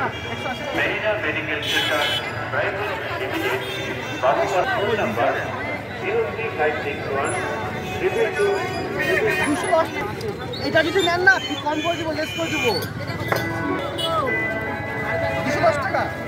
Marina Medical Center, Private Limited, Babugar phone number 03561 210 এটা যদি নেন না কম করে দিব লেস করে দেবো 210 টাকা